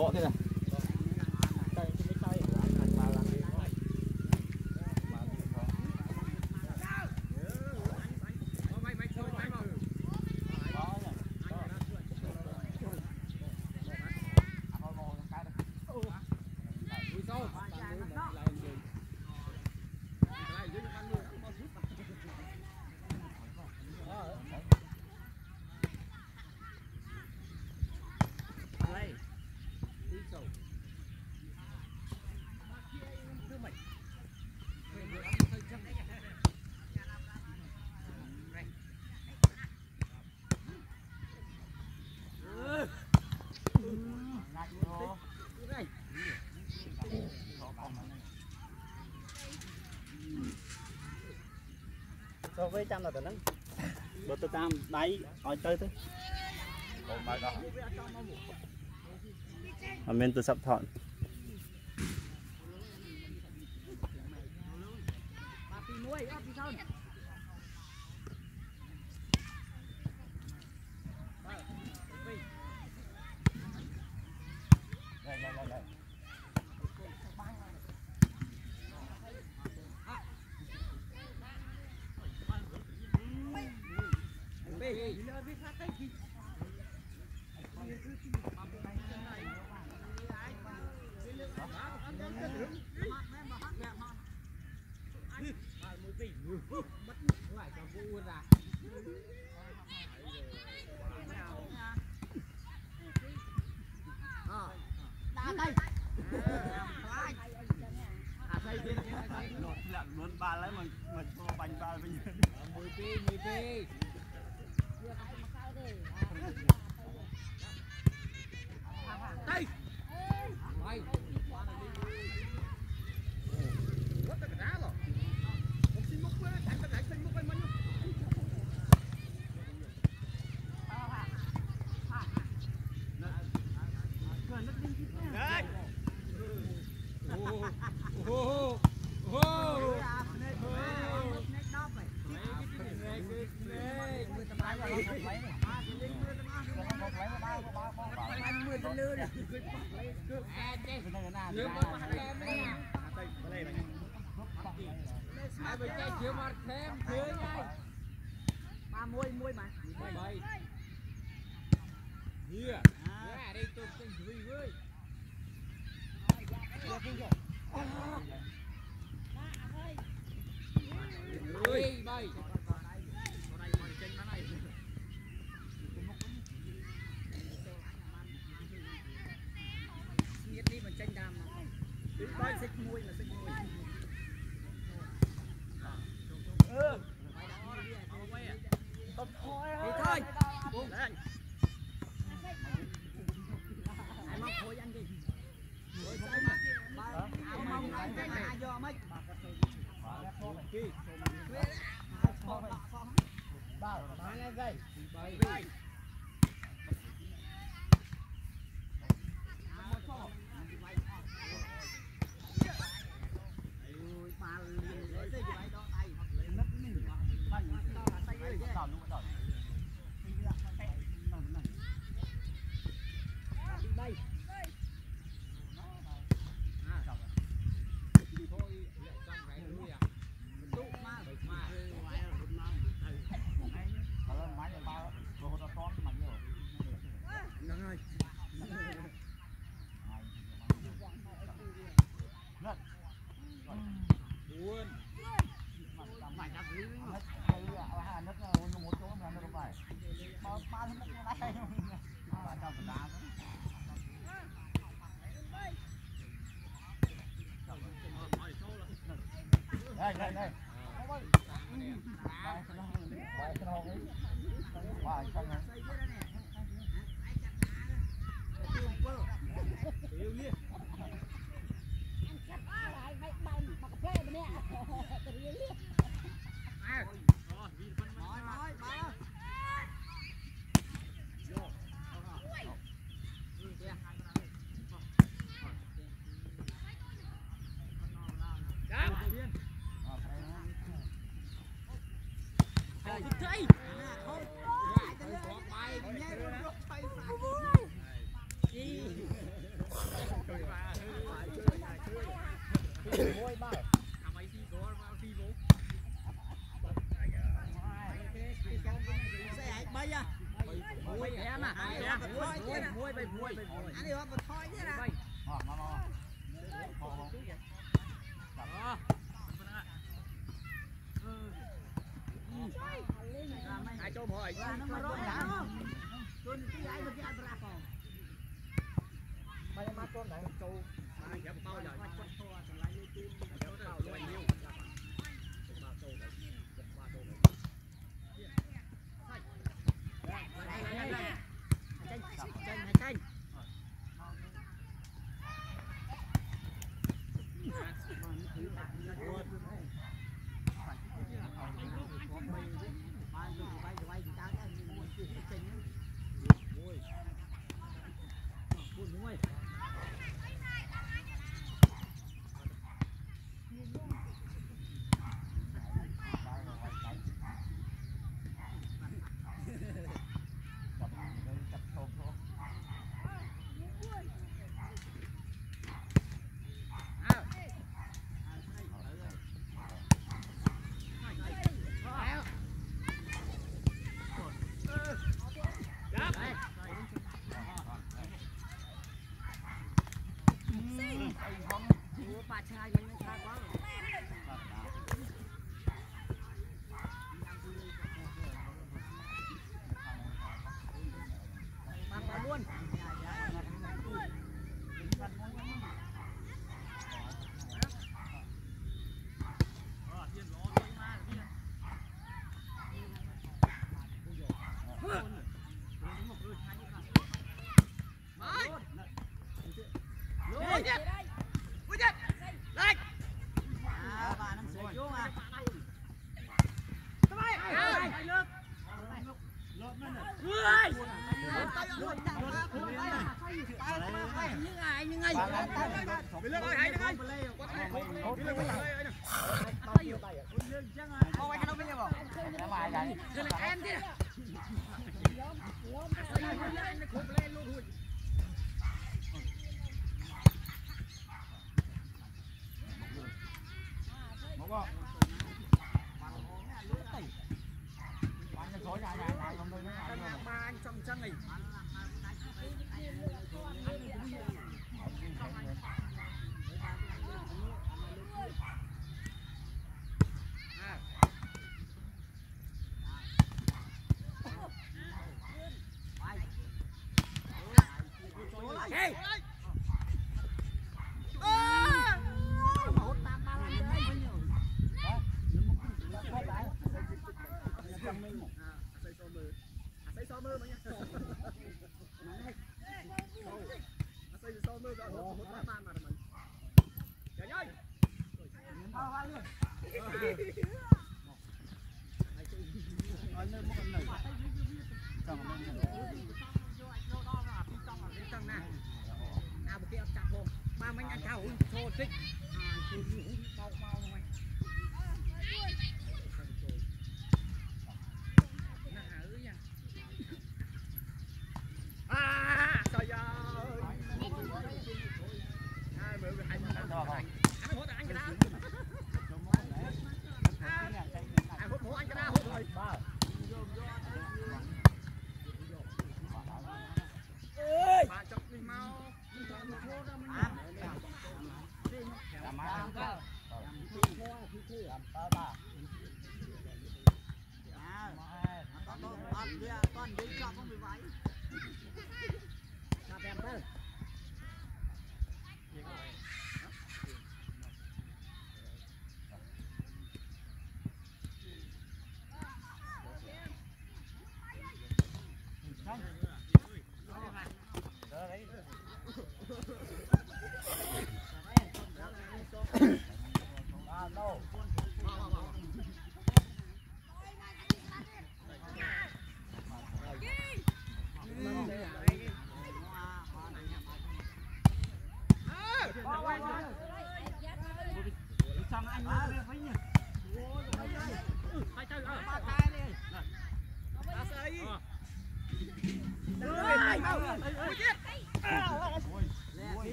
Bỏ thế này. Sao với trăm là tụi nó bữa tôi tam đáy hỏi tới thế ở bên tôi sắp thọn luôn ba lấy mình bánh ba bây giờ 10 pi đây mày rất là đá rồi không xin múc với thằng cái xin múc với mình đây em à muối bay muối anh đi vào thôi chứ là hai chỗ mọi Mày mát con này châu ai giảm bao giờ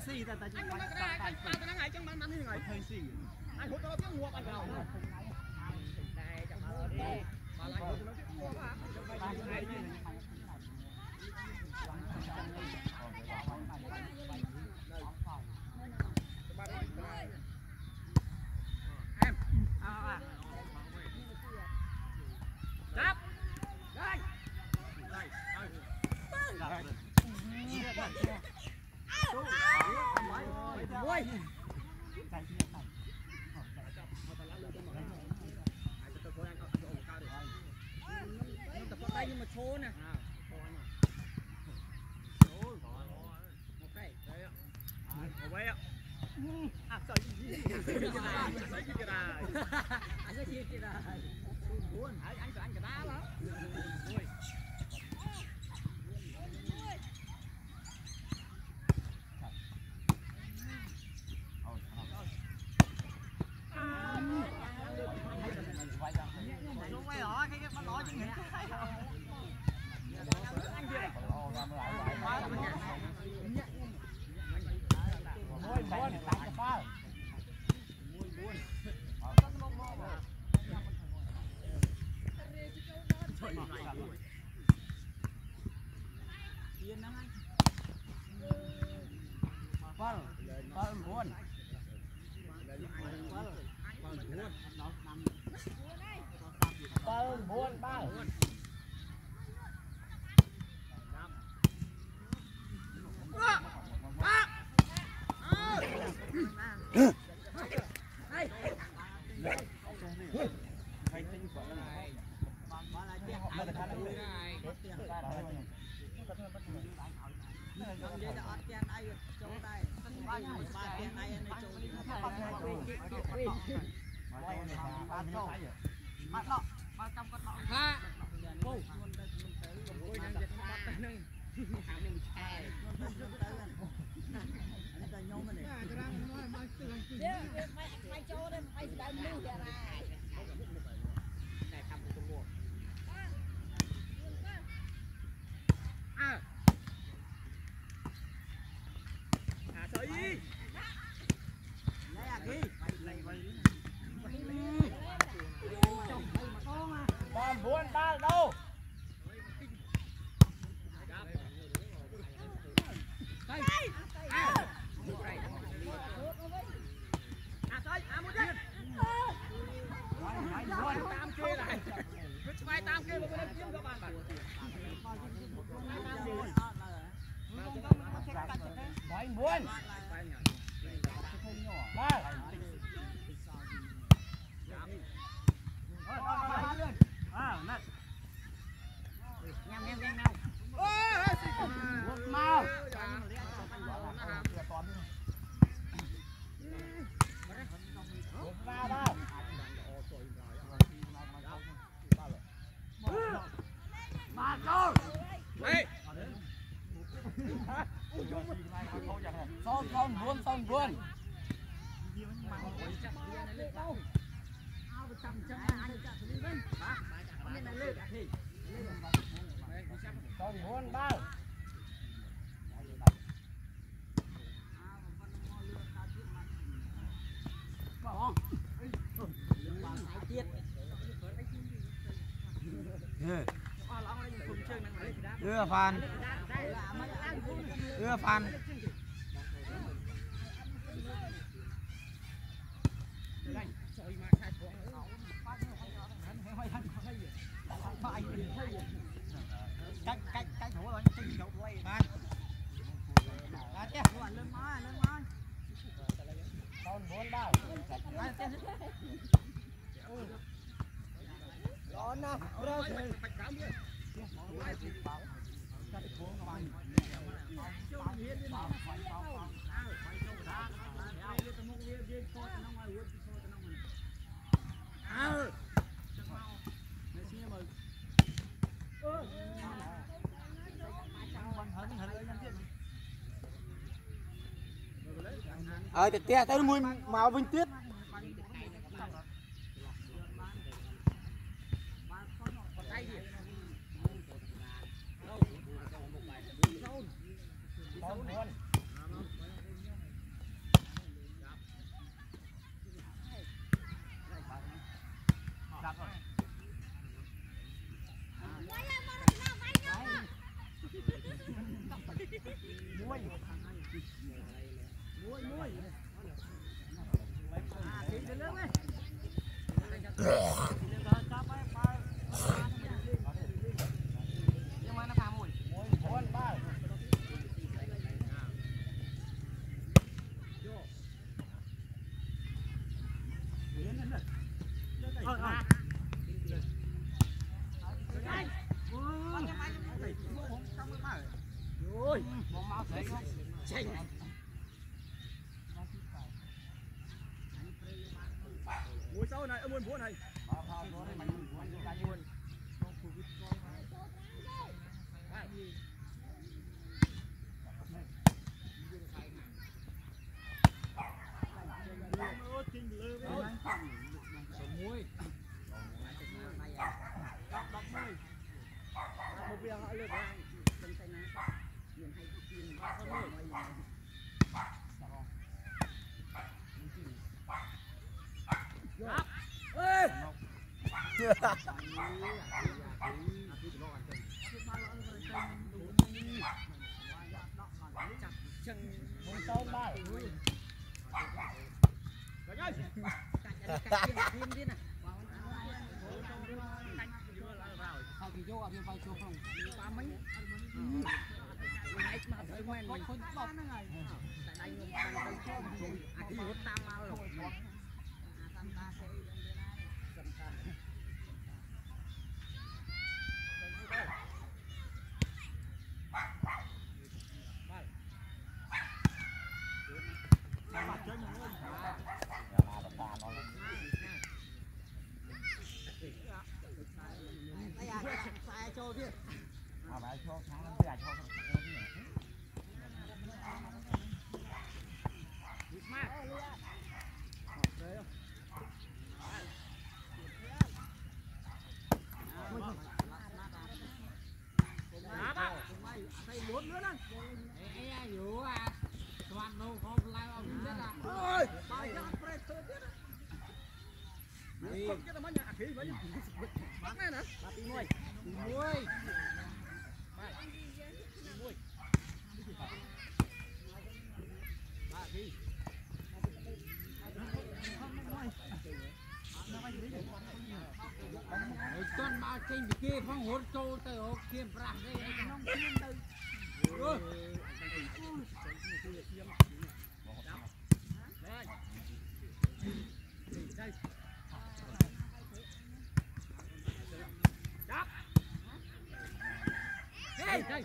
xì ta anh không cái này anh tao cái này trong ban ban như này hơi xì anh hút nó tiếng mua anh vào đây chậm mơ đi mà lại hút nó tiếng mua mà em chấp đây ôi nhưng mà thô nè anh cả đá đó xong luôn bao đưa Phan cách thủ rồi chân chụp quay Phan lên mái con 4 bao con nè tiệt tiệt tới mùi màu vinh tiết muôn buôn này trên kia phong hồn trâu tới hộp kia bạc đây không thiên đây đây đây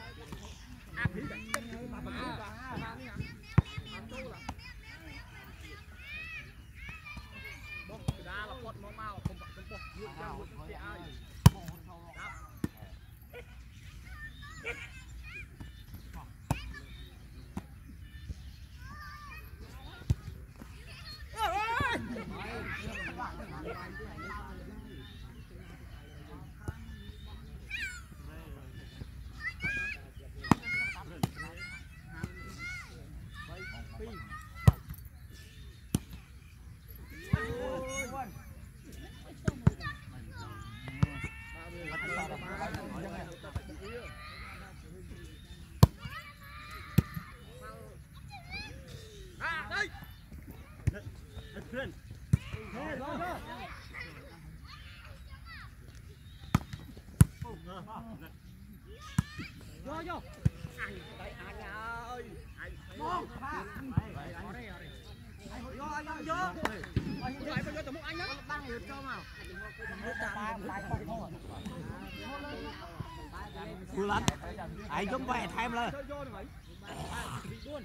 vô anh đây anh ơi anh vô lại bây giờ tụi anh á đang được cho mà lắm ai giống vậy thêm lên luôn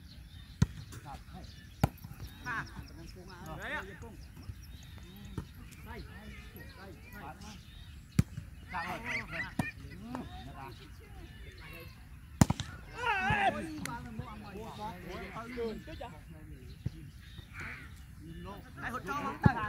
đấy ạ đây ai hỗ trợ không ta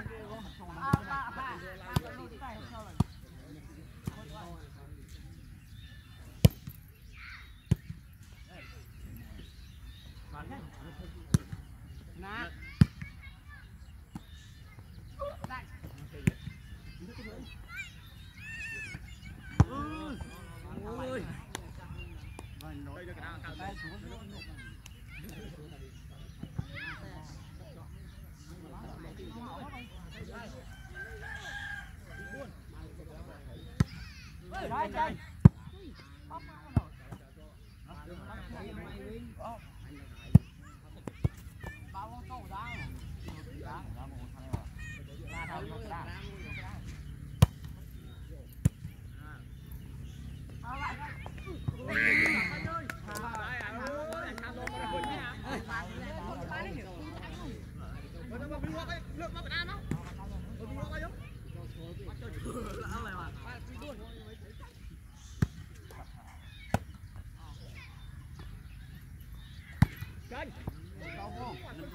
nè ôi đây cái nào tay xuống Rồi chơi. Nước nó phải ăn không? lão này mà Kênh. tao vô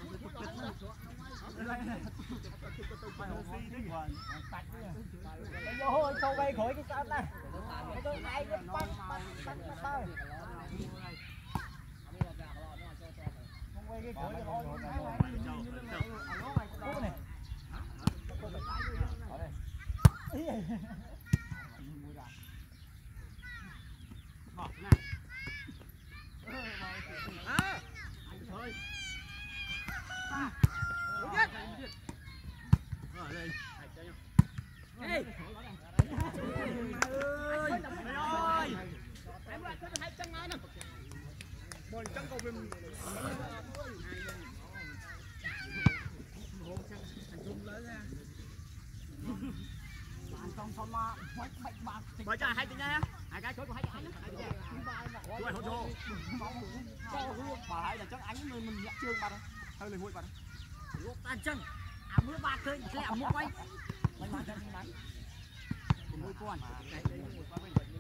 Vô sâu bay khỏi cái sao ta. Cái tôi ngay cái bắn tao. Không quay cái khỏi rồi. ngọt nè thôi lên ê ơi Em lại cứ hai chân nè. bồi chân cầu viêm Bởi cho hai tiếng nha. Hai cái chối của hai cái nữa. Chuỗi hỗ trợ mà hay là chắc ánh mình nhặt trương bạn hơi lời nguội bạn Lúc ta chân. Mưa bạc thôi, sẽ mưa quay. mũi con